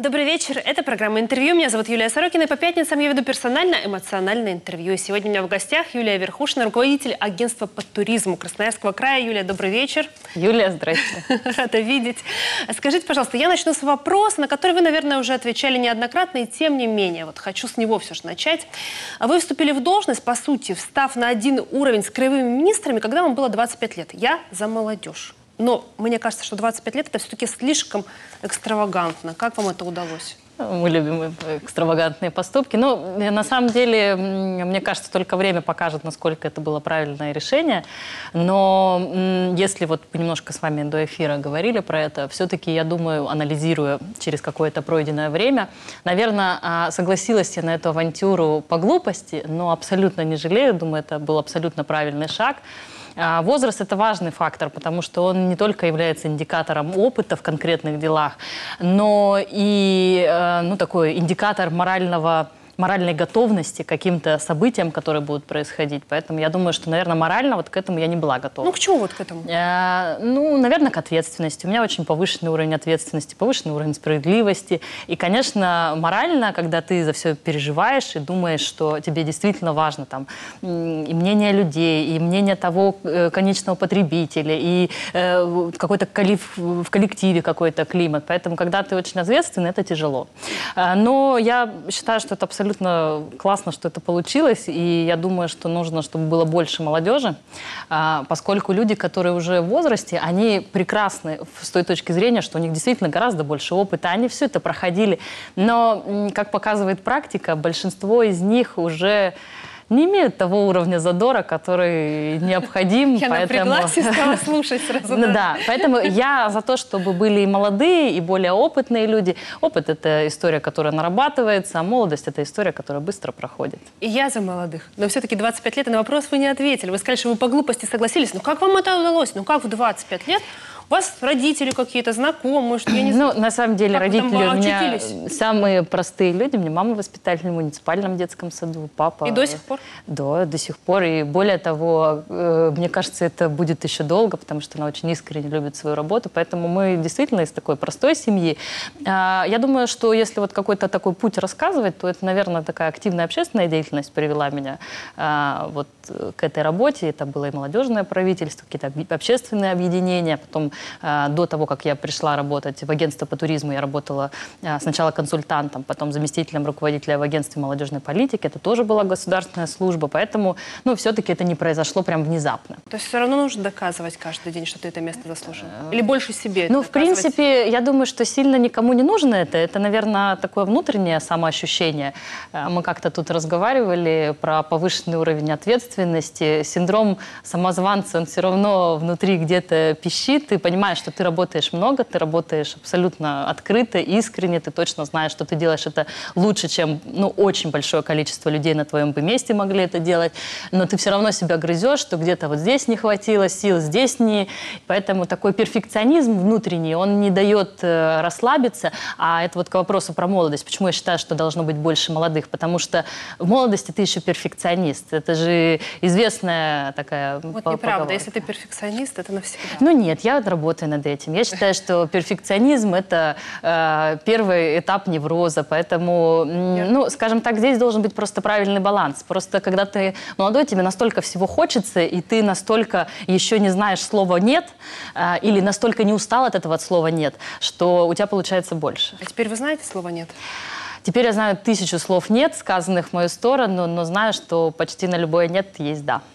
Добрый вечер. Это программа «Интервью». Меня зовут Юлия Сорокина. И по пятницам я веду персонально-эмоциональное интервью. И сегодня у меня в гостях Юлия Верхушина, руководитель агентства по туризму Красноярского края. Юлия, добрый вечер. Юлия, здрасте. Рада видеть. Скажите, пожалуйста, я начну с вопроса, на который вы, наверное, уже отвечали неоднократно, и тем не менее, вот хочу с него все же начать. Вы вступили в должность, по сути, встав на один уровень с краевыми министрами, когда вам было 25 лет. Я за молодежь. Но мне кажется, что 25 лет – это все-таки слишком экстравагантно. Как вам это удалось? Мы любим экстравагантные поступки. Но на самом деле, мне кажется, только время покажет, насколько это было правильное решение. Но если вот немножко с вами до эфира говорили про это, все-таки, я думаю, анализируя через какое-то пройденное время, наверное, согласилась я на эту авантюру по глупости, но абсолютно не жалею. Думаю, это был абсолютно правильный шаг. Возраст – это важный фактор, потому что он не только является индикатором опыта в конкретных делах, но и такой индикатор моральной готовности к каким-то событиям, которые будут происходить. Поэтому я думаю, что, наверное, морально вот к этому я не была готова. Ну, к чему вот к этому? Наверное, к ответственности. У меня очень повышенный уровень ответственности, повышенный уровень справедливости. И, конечно, морально, когда ты за все переживаешь и думаешь, что тебе действительно важно там и мнение людей, и мнение того конечного потребителя, и какой-то в коллективе какой-то климат. Поэтому, когда ты очень ответственный, это тяжело. Но я считаю, что это абсолютно классно, что это получилось, и я думаю, что нужно, чтобы было больше молодежи, поскольку люди, которые уже в возрасте, они прекрасны с той точки зрения, что у них действительно гораздо больше опыта, они все это проходили, но, как показывает практика, большинство из них уже не имеют того уровня задора, который необходим. Я напряглась и стала слушать сразу. Да, поэтому я за то, чтобы были и молодые, и более опытные люди. Опыт – это история, которая нарабатывается, а молодость – это история, которая быстро проходит. И я за молодых. Но все-таки 25 лет, и на вопрос вы не ответили. Вы сказали, что вы по глупости согласились. Ну как вам это удалось? Ну как в 25 лет? У вас родители какие-то, знакомые, что я не знаю. Ну, на самом деле, родители у меня очутились? самые простые люди. Мне мама воспитатель в муниципальном детском саду, папа. И до сих пор? Да, до сих пор. И более того, мне кажется, это будет еще долго, потому что она очень искренне любит свою работу. Поэтому мы действительно из такой простой семьи. Я думаю, что если вот какой-то такой путь рассказывать, то это, наверное, такая активная общественная деятельность привела меня вот к этой работе. Это было и молодежное правительство, какие-то общественные объединения. Потом, до того, как я пришла работать в агентство по туризму, я работала сначала консультантом, потом заместителем руководителя в агентстве молодежной политики. Это тоже была государственная служба. Поэтому, все-таки это не произошло прям внезапно. То есть все равно нужно доказывать каждый день, что ты это место заслужил? Или больше себе в принципе, я думаю, что сильно никому не нужно это. Это, наверное, такое внутреннее самоощущение. Мы как-то тут разговаривали про повышенный уровень ответственности. Синдром самозванца, он все равно внутри где-то пищит. Ты понимаешь, что ты работаешь много, ты работаешь абсолютно открыто, искренне. Ты точно знаешь, что ты делаешь это лучше, чем очень большое количество людей на твоем бы месте могли это делать. Но ты все равно себя грызешь, что где-то вот здесь не хватило сил, здесь не. Поэтому такой перфекционизм внутренний, он не дает расслабиться. А это вот к вопросу про молодость. Почему я считаю, что должно быть больше молодых? Потому что в молодости ты еще перфекционист. Это же известная такая Вот неправда. Если ты перфекционист, это навсегда. Ну нет, я работаю над этим. Я считаю, что перфекционизм – это первый этап невроза. Поэтому, скажем так, здесь должен быть просто правильный баланс. Просто когда ты молодой, тебе настолько всего хочется, и ты настолько еще не знаешь слова «нет», или настолько не устал от этого слова «нет», что у тебя получается больше. А теперь вы знаете слово «нет»? Теперь я знаю 1000 слов «нет», сказанных в мою сторону, но знаю, что почти на любое «нет» есть «да».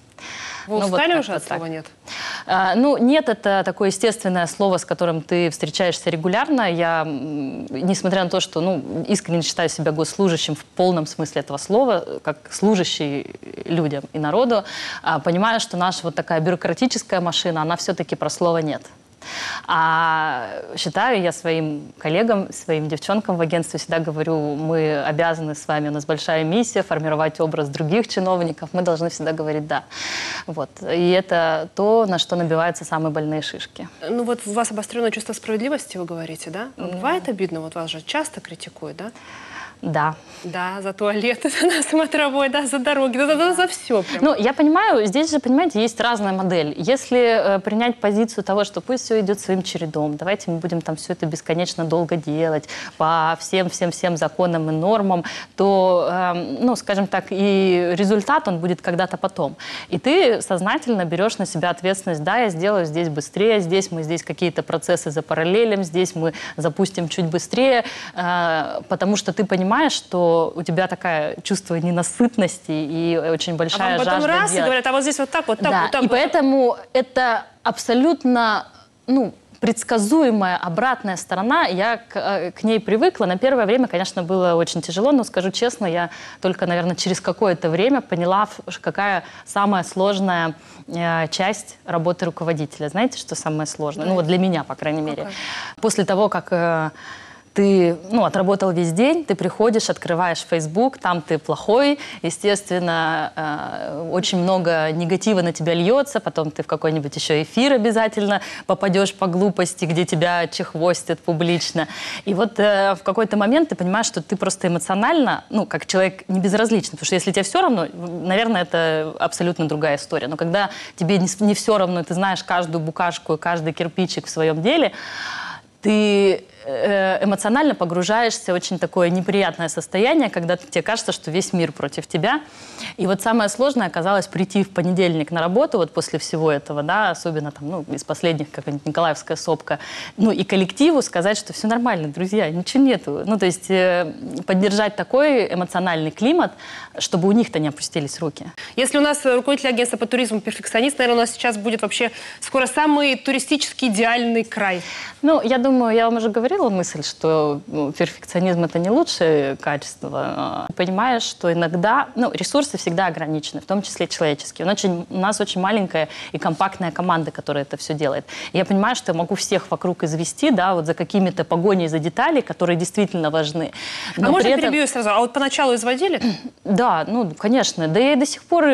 Вы устали уже от слова «нет»? «Нет» — это такое естественное слово, с которым ты встречаешься регулярно. Я, несмотря на то, что искренне считаю себя госслужащим в полном смысле этого слова, как служащий людям и народу, понимаю, что наша вот такая бюрократическая машина, она все-таки про слово «нет». А считаю я своим коллегам, своим девчонкам в агентстве всегда говорю, мы обязаны с вами, у нас большая миссия формировать образ других чиновников, мы должны всегда говорить «да». Вот. И это то, на что набиваются самые больные шишки. Вот у вас обостренное чувство справедливости, вы говорите, да? Бывает обидно, вот вас же часто критикуют, да? Да. Да, за туалет, на смотровой, да, за дороги, за все. Ну, я понимаю, здесь же, понимаете, есть разная модель. Если принять позицию того, что пусть все идет своим чередом, давайте мы будем там все это бесконечно долго делать по всем законам и нормам, то, ну, скажем так, и результат, он будет когда-то потом. И ты сознательно берешь на себя ответственность, да, я сделаю здесь быстрее, здесь какие-то процессы запараллелим, здесь мы запустим чуть быстрее, потому что ты понимаешь, что у тебя такое чувство ненасытности и очень большая жажда потом раз делать. И говорят, а вот здесь вот так, вот так, да, вот так. И поэтому это абсолютно, ну, предсказуемая обратная сторона, я к ней привыкла. На первое время, конечно, было очень тяжело, но, скажу честно, я только, наверное, через какое-то время поняла, какая самая сложная часть работы руководителя. Знаете, что самое сложное? Ну, вот для меня, по крайней мере. После того, как ты, ну, отработал весь день, ты приходишь, открываешь Facebook, там ты плохой, естественно, очень много негатива на тебя льется, потом ты в какой-нибудь еще эфир обязательно попадешь по глупости, где тебя чехвостят публично. И вот в какой-то момент ты понимаешь, что ты просто эмоционально, ну, как человек не безразличный, потому что если тебе все равно, наверное, это абсолютно другая история. Но когда тебе не все равно, ты знаешь каждую букашку и каждый кирпичик в своем деле, ты эмоционально погружаешься в очень такое неприятное состояние, когда тебе кажется, что весь мир против тебя. И вот самое сложное оказалось прийти в понедельник на работу, вот после всего этого, да, особенно там, ну, из последних, какая-нибудь Николаевская сопка, ну, и коллективу сказать, что все нормально, друзья, ничего нету. Ну, то есть поддержать такой эмоциональный климат, чтобы у них-то не опустились руки. Если у нас руководитель агентства по туризму перфекционист, наверное, у нас сейчас будет вообще скоро самый туристически идеальный край. Ну, я думаю, я вам уже говорила мысль, что перфекционизм – это не лучшее качество. Понимаешь, что иногда, ну, ресурсы всегда ограничены, в том числе человеческие. У нас очень маленькая и компактная команда, которая это все делает. И я понимаю, что я могу всех вокруг извести, да, вот за какими-то погоней за детали, которые действительно важны. Но можно перебью сразу? А вот поначалу изводили? Да, ну, конечно. Да я и до сих пор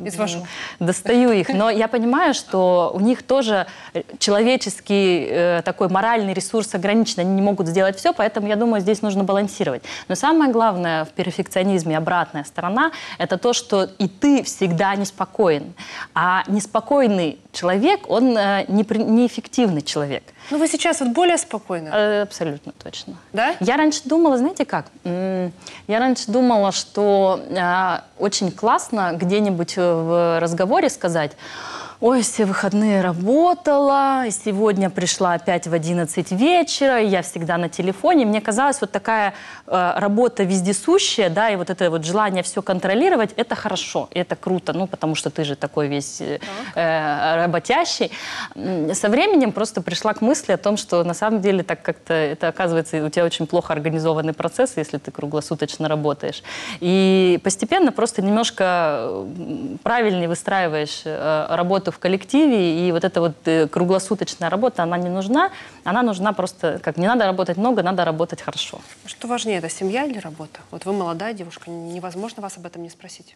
достаю их. Но я понимаю, что у них тоже человеческий такой моральный ресурс ограничен. Они не могут сделать все, поэтому, я думаю, здесь нужно балансировать. Но самое главное в перфекционизме, обратная сторона, это то, что и ты всегда неспокоен. А неспокойный человек, он неэффективный человек. Ну, вы сейчас вот более спокойны? Абсолютно точно. Да? Я раньше думала, знаете как? Я раньше думала, что очень классно где-нибудь в разговоре сказать: ой, все выходные работала, и сегодня пришла опять в 11 вечера, и я всегда на телефоне. Мне казалось, вот такая работа вездесущая, да, и вот это вот желание все контролировать, это хорошо, это круто, ну, потому что ты же такой весь работящий. Со временем просто пришла к мысли о том, что на самом деле так как-то это, оказывается, у тебя очень плохо организованный процесс, если ты круглосуточно работаешь. И постепенно просто немножко правильнее выстраиваешь работу в коллективе, и вот эта вот круглосуточная работа, она не нужна. Она нужна просто, как не надо работать много, надо работать хорошо. Что важнее, это семья или работа? Вот вы молодая девушка, невозможно вас об этом не спросить.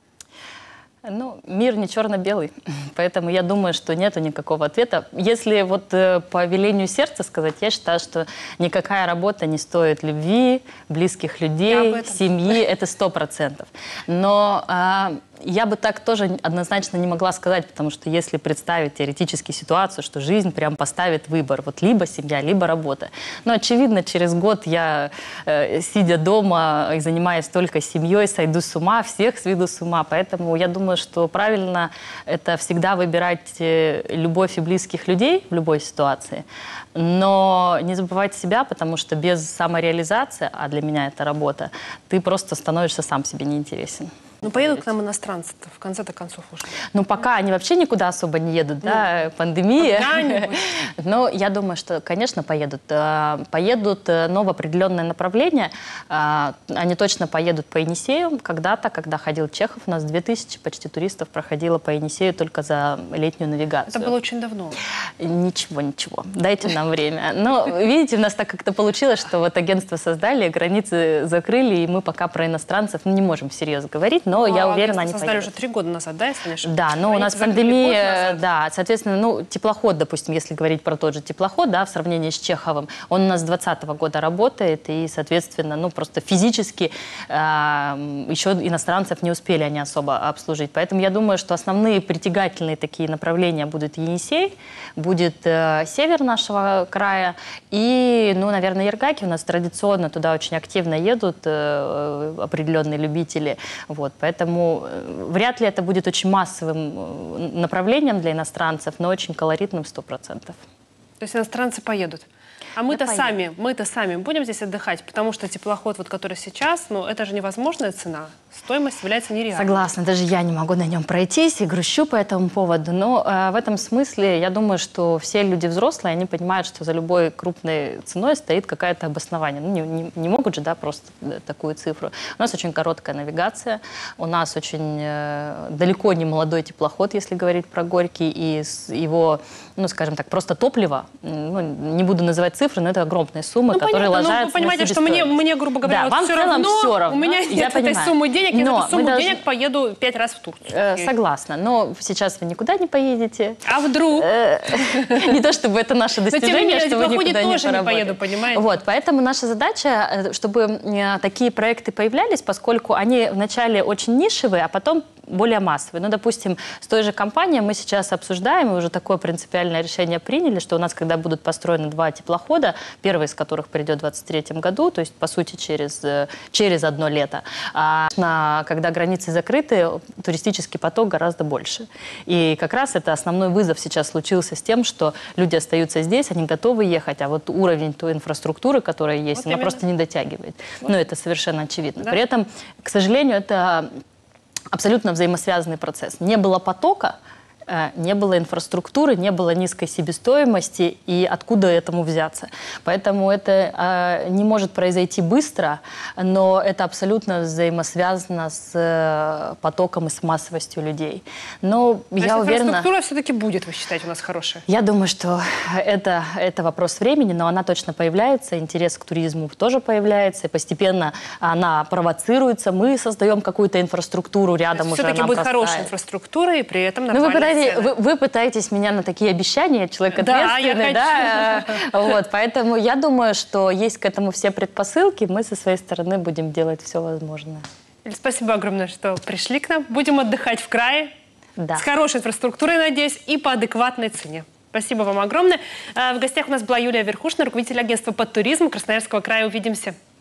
Ну, мир не черно-белый, поэтому я думаю, что нету никакого ответа. Если вот по велению сердца сказать, я считаю, что никакая работа не стоит любви, близких людей, семьи, это 100%. Но я бы так тоже однозначно не могла сказать, потому что если представить теоретически ситуацию, что жизнь прям поставит выбор, вот либо семья, либо работа. Но, очевидно, через год я, сидя дома и занимаясь только семьей, сойду с ума, всех сведу с ума. Поэтому я думаю, что правильно это всегда выбирать любовь и близких людей в любой ситуации, но не забывать себя, потому что без самореализации, а для меня это работа, ты просто становишься сам себе неинтересен. Ну, поедут к нам иностранцы в конце-то концов уже. Ну, пока они вообще никуда особо не едут, да, пандемия. Но я думаю, что, конечно, поедут. Поедут, но в определенное направление. Они точно поедут по Енисею. Когда-то, когда ходил Чехов, у нас 2000 почти туристов проходило по Енисею только за летнюю навигацию. Это было очень давно. Ничего, ничего. Дайте нам время. Но, видите, у нас так как-то получилось, что вот агентство создали, границы закрыли, и мы пока про иностранцев не можем всерьез говорить. но я уверена, они создали поедут. уже 3 года назад, да, если не ошибаюсь? Да, но у нас пандемия, да, соответственно, ну, теплоход, допустим, если говорить про тот же теплоход, да, в сравнении с Чеховым, он у нас с 2020 года работает, и, соответственно, ну, просто физически еще иностранцев не успели они особо обслужить. Поэтому я думаю, что основные притягательные такие направления будут Енисей, будет север нашего края и, ну, наверное, Ергаки. У нас традиционно туда очень активно едут определенные любители. Вот, поэтому вряд ли это будет очень массовым направлением для иностранцев, но очень колоритным 100%. То есть иностранцы поедут. А мы-то сами будем здесь отдыхать, потому что теплоход, вот, который сейчас, ну, это же невозможная цена. Стоимость является нереальной. Согласна, даже я не могу на нем пройтись и грущу по этому поводу. Но в этом смысле я думаю, что все люди взрослые, они понимают, что за любой крупной ценой стоит какое-то обоснование. Ну, не могут же, да, просто такую цифру. У нас очень короткая навигация, у нас очень далеко не молодой теплоход, если говорить про Горький, и его, ну, скажем так, просто топливо, ну, не буду называть цифры, но это огромные суммы, которые ложатся. Вы понимаете, что мне, грубо говоря, да, вам все равно, у меня нет этой суммы денег, я на эту сумму денег поеду 5 раз в Турцию. Согласна, но сейчас вы никуда не поедете. А вдруг? Не то чтобы это наше достижение, что вы никуда не поеду, понимаете? Вот, поэтому наша задача, чтобы такие проекты появлялись, поскольку они вначале очень нишевые, а потом более массовые. Ну, допустим, с той же компанией мы сейчас обсуждаем, и уже такое принципиальное решение приняли, что у нас, когда будут построены 2 теплохода, первый из которых придет в 2023 году, то есть, по сути, через одно лето, когда границы закрыты, туристический поток гораздо больше. И как раз это основной вызов сейчас случился с тем, что люди остаются здесь, они готовы ехать, а вот уровень той инфраструктуры, которая есть, вот она просто не дотягивает. Вот. Ну, это совершенно очевидно. Да. При этом, к сожалению, это абсолютно взаимосвязанный процесс. Не было потока, не было инфраструктуры, не было низкой себестоимости, и откуда этому взяться. Поэтому это не может произойти быстро, но это абсолютно взаимосвязано с потоком и с массовостью людей. Но я уверена... Инфраструктура все-таки будет, вы считаете, у нас хорошая? Я думаю, что это вопрос времени, но она точно появляется, интерес к туризму тоже появляется, и постепенно она провоцируется, мы создаем какую-то инфраструктуру рядом уже. Все-таки будет хорошая инфраструктура, и при этом нормально. Вы пытаетесь меня на такие обещания, человек ответственный, да? Вот, поэтому я думаю, что есть к этому все предпосылки, мы со своей стороны будем делать все возможное. Спасибо огромное, что пришли к нам. Будем отдыхать в крае, с хорошей инфраструктурой, надеюсь, и по адекватной цене. Спасибо вам огромное. В гостях у нас была Юлия Верхушина, руководитель агентства по туризму Красноярского края. Увидимся.